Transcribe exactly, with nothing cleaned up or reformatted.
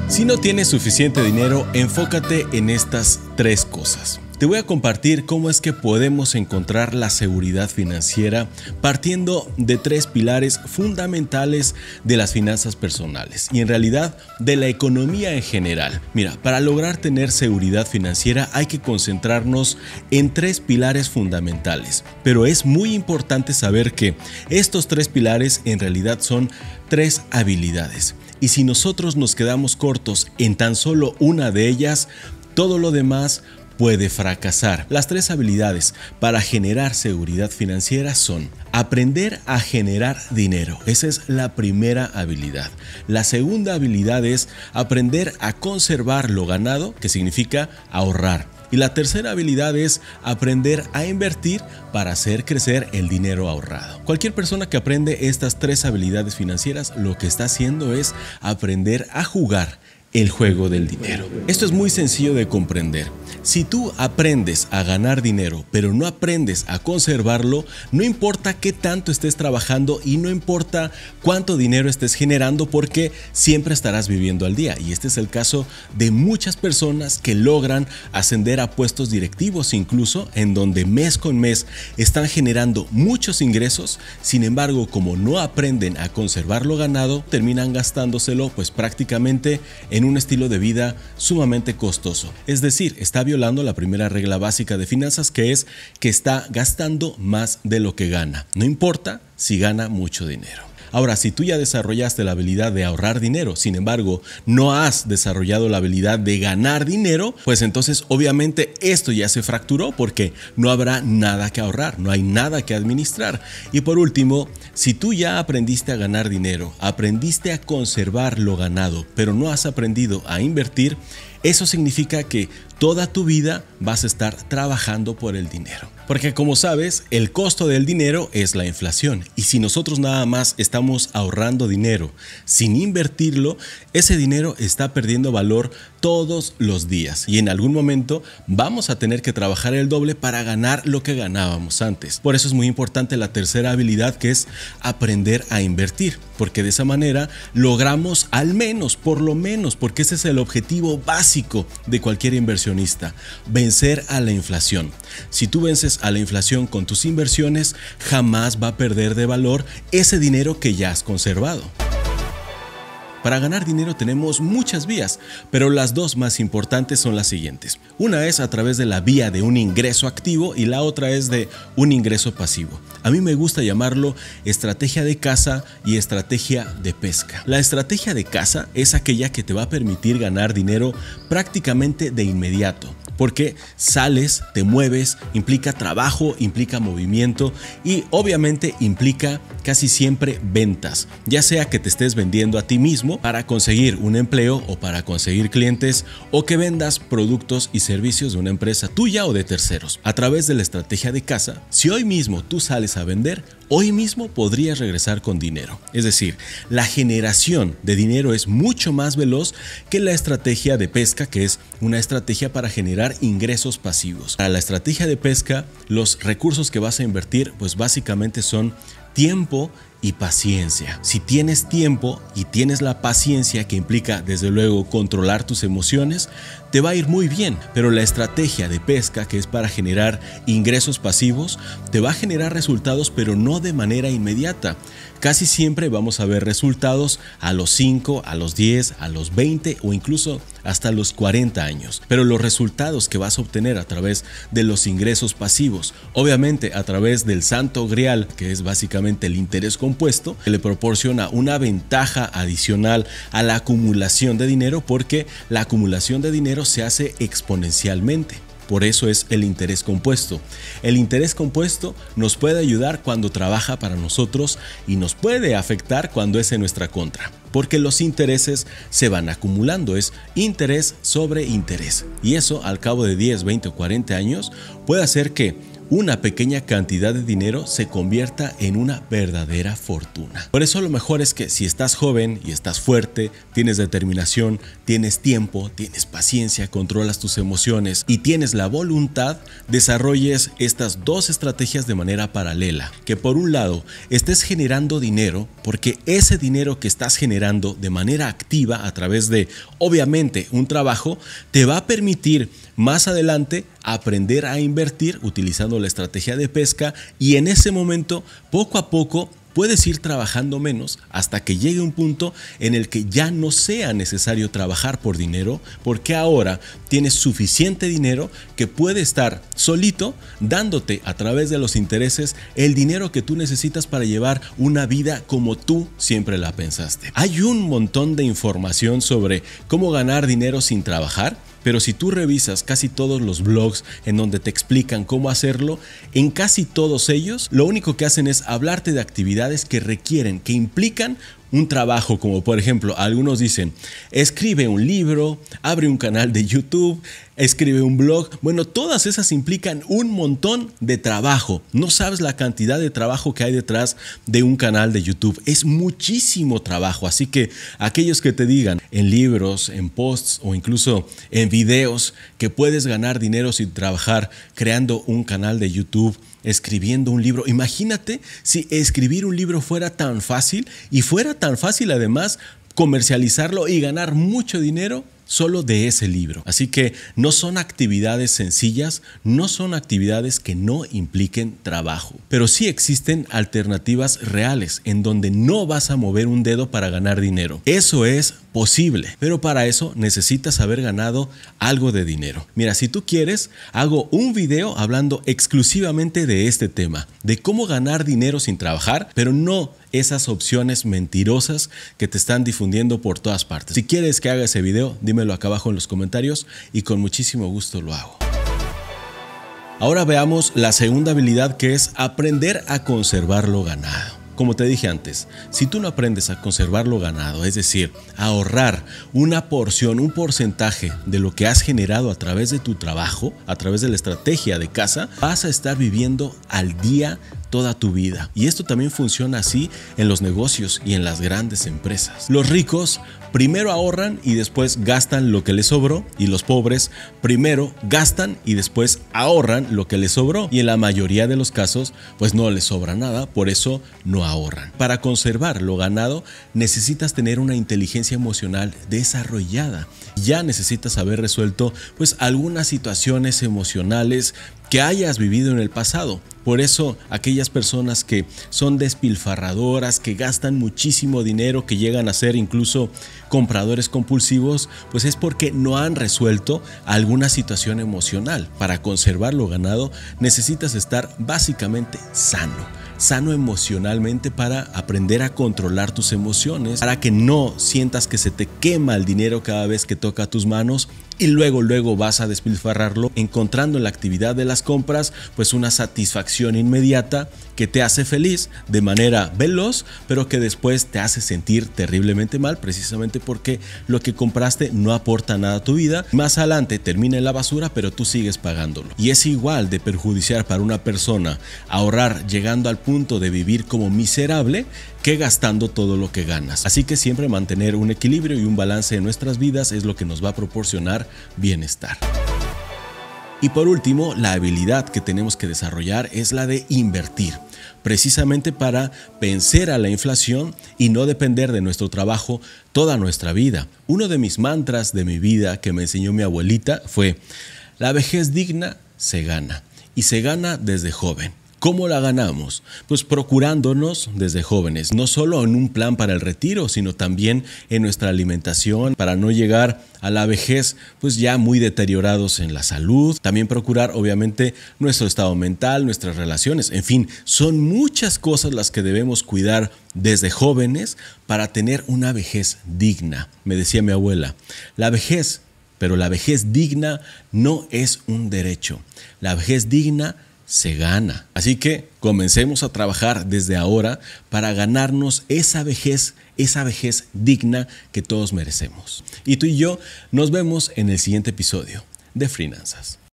Si no tienes suficiente dinero, enfócate en estas tres cosas. Te voy a compartir cómo es que podemos encontrar la seguridad financiera partiendo de tres pilares fundamentales de las finanzas personales y en realidad de la economía en general. Mira, para lograr tener seguridad financiera hay que concentrarnos en tres pilares fundamentales, pero es muy importante saber que estos tres pilares en realidad son tres habilidades. Y si nosotros nos quedamos cortos en tan solo una de ellas, todo lo demás puede fracasar. Las tres habilidades para generar seguridad financiera son aprender a generar dinero. Esa es la primera habilidad. La segunda habilidad es aprender a conservar lo ganado, que significa ahorrar. Y la tercera habilidad es aprender a invertir para hacer crecer el dinero ahorrado. Cualquier persona que aprende estas tres habilidades financieras lo que está haciendo es aprender a jugar el juego del dinero. Esto es muy sencillo de comprender. Si tú aprendes a ganar dinero, pero no aprendes a conservarlo, no importa qué tanto estés trabajando y no importa cuánto dinero estés generando, porque siempre estarás viviendo al día. Y este es el caso de muchas personas que logran ascender a puestos directivos, incluso en donde mes con mes están generando muchos ingresos. Sin embargo, como no aprenden a conservar lo ganado, terminan gastándoselo pues prácticamente en en un estilo de vida sumamente costoso. Es decir, está violando la primera regla básica de finanzas, que es que está gastando más de lo que gana. No importa si gana mucho dinero. Ahora, si tú ya desarrollaste la habilidad de ahorrar dinero, sin embargo, no has desarrollado la habilidad de ganar dinero, pues entonces obviamente esto ya se fracturó porque no habrá nada que ahorrar, no hay nada que administrar. Y por último, si tú ya aprendiste a ganar dinero, aprendiste a conservar lo ganado, pero no has aprendido a invertir, eso significa que toda tu vida vas a estar trabajando por el dinero. Porque como sabes, el costo del dinero es la inflación. Y si nosotros nada más estamos ahorrando dinero sin invertirlo, ese dinero está perdiendo valor todos los días. Y en algún momento vamos a tener que trabajar el doble para ganar lo que ganábamos antes. Por eso es muy importante la tercera habilidad, que es aprender a invertir. Porque de esa manera logramos al menos, por lo menos, porque ese es el objetivo básico de cualquier inversionista, vencer a la inflación. Si tú vences a la inflación con tus inversiones, jamás va a perder de valor ese dinero que ya has conservado. Para ganar dinero tenemos muchas vías, pero las dos más importantes son las siguientes. Una es a través de la vía de un ingreso activo y la otra es de un ingreso pasivo. A mí me gusta llamarlo estrategia de caza y estrategia de pesca. La estrategia de caza es aquella que te va a permitir ganar dinero prácticamente de inmediato, porque sales, te mueves, implica trabajo, implica movimiento y obviamente implica casi siempre ventas, ya sea que te estés vendiendo a ti mismo para conseguir un empleo o para conseguir clientes, o que vendas productos y servicios de una empresa tuya o de terceros. A través de la estrategia de caza, si hoy mismo tú sales a vender, hoy mismo podrías regresar con dinero. Es decir, la generación de dinero es mucho más veloz que la estrategia de pesca, que es una estrategia para generar ingresos pasivos. Para la estrategia de pesca, los recursos que vas a invertir pues básicamente son tiempo y paciencia. Si tienes tiempo y tienes la paciencia, que implica desde luego controlar tus emociones, te va a ir muy bien. Pero la estrategia de pesca, que es para generar ingresos pasivos, te va a generar resultados, pero no de manera inmediata. Casi siempre vamos a ver resultados a los cinco, a los diez, a los veinte o incluso hasta los cuarenta años. Pero los resultados que vas a obtener a través de los ingresos pasivos, obviamente a través del santo grial, que es básicamente el interés compuesto, que le proporciona una ventaja adicional a la acumulación de dinero, porque la acumulación de dinero se hace exponencialmente. Por eso es el interés compuesto. El interés compuesto nos puede ayudar cuando trabaja para nosotros y nos puede afectar cuando es en nuestra contra, porque los intereses se van acumulando, es interés sobre interés. Y eso al cabo de diez, veinte o cuarenta años puede hacer que una pequeña cantidad de dinero se convierta en una verdadera fortuna. Por eso lo mejor es que si estás joven y estás fuerte, tienes determinación, tienes tiempo, tienes paciencia, controlas tus emociones y tienes la voluntad, desarrolles estas dos estrategias de manera paralela. Que por un lado estés generando dinero, porque ese dinero que estás generando de manera activa a través de, obviamente, un trabajo, te va a permitir más adelante aprender a invertir utilizando la estrategia de pesca, y en ese momento, poco a poco, puedes ir trabajando menos hasta que llegue un punto en el que ya no sea necesario trabajar por dinero, porque ahora tienes suficiente dinero que puede estar solito dándote a través de los intereses el dinero que tú necesitas para llevar una vida como tú siempre la pensaste. Hay un montón de información sobre cómo ganar dinero sin trabajar, pero si tú revisas casi todos los blogs en donde te explican cómo hacerlo, en casi todos ellos lo único que hacen es hablarte de actividades que requieren, que implican un trabajo, como por ejemplo, algunos dicen, escribe un libro, abre un canal de YouTube, escribe un blog. Bueno, todas esas implican un montón de trabajo. No sabes la cantidad de trabajo que hay detrás de un canal de YouTube. Es muchísimo trabajo. Así que aquellos que te digan en libros, en posts o incluso en videos que puedes ganar dinero sin trabajar creando un canal de YouTube, escribiendo un libro. Imagínate si escribir un libro fuera tan fácil y fuera tan fácil además comercializarlo y ganar mucho dinero solo de ese libro. Así que no son actividades sencillas, no son actividades que no impliquen trabajo, pero sí existen alternativas reales en donde no vas a mover un dedo para ganar dinero. Eso es posible, pero para eso necesitas haber ganado algo de dinero. Mira, si tú quieres, hago un video hablando exclusivamente de este tema, de cómo ganar dinero sin trabajar, pero no esas opciones mentirosas que te están difundiendo por todas partes. Si quieres que haga ese video, dímelo acá abajo en los comentarios y con muchísimo gusto lo hago. Ahora veamos la segunda habilidad, que es aprender a conservar lo ganado. Como te dije antes, si tú no aprendes a conservar lo ganado, es decir, a ahorrar una porción, un porcentaje de lo que has generado a través de tu trabajo, a través de la estrategia de casa, vas a estar viviendo al día toda tu vida. Y esto también funciona así en los negocios y en las grandes empresas. Los ricos primero ahorran y después gastan lo que les sobró, y los pobres primero gastan y después ahorran lo que les sobró, y en la mayoría de los casos pues no les sobra nada, por eso no ahorran. Para conservar lo ganado necesitas tener una inteligencia emocional desarrollada. Ya necesitas haber resuelto pues algunas situaciones emocionales que hayas vivido en el pasado. Por eso aquellas personas que son despilfarradoras, que gastan muchísimo dinero, que llegan a ser incluso compradores compulsivos, pues es porque no han resuelto alguna situación emocional. Para conservar lo ganado necesitas estar básicamente sano. Sano emocionalmente para aprender a controlar tus emociones, para que no sientas que se te quema el dinero cada vez que toca tus manos y luego luego vas a despilfarrarlo, encontrando en la actividad de las compras pues una satisfacción inmediata que te hace feliz de manera veloz, pero que después te hace sentir terriblemente mal, precisamente porque lo que compraste no aporta nada a tu vida. Más adelante termina en la basura, pero tú sigues pagándolo. Y es igual de perjudicial para una persona ahorrar llegando al punto de vivir como miserable que gastando todo lo que ganas. Así que siempre mantener un equilibrio y un balance en nuestras vidas es lo que nos va a proporcionar bienestar. Y por último, la habilidad que tenemos que desarrollar es la de invertir, precisamente para vencer a la inflación y no depender de nuestro trabajo toda nuestra vida. Uno de mis mantras de mi vida que me enseñó mi abuelita fue: la vejez digna se gana, y se gana desde joven. ¿Cómo la ganamos? Pues procurándonos desde jóvenes, no solo en un plan para el retiro, sino también en nuestra alimentación, para no llegar a la vejez pues ya muy deteriorados en la salud. También procurar obviamente nuestro estado mental, nuestras relaciones, en fin, son muchas cosas las que debemos cuidar desde jóvenes para tener una vejez digna. Me decía mi abuela, la vejez, pero la vejez digna no es un derecho, la vejez digna se gana. Así que comencemos a trabajar desde ahora para ganarnos esa vejez, esa vejez digna que todos merecemos. Y tú y yo nos vemos en el siguiente episodio de Finanzas.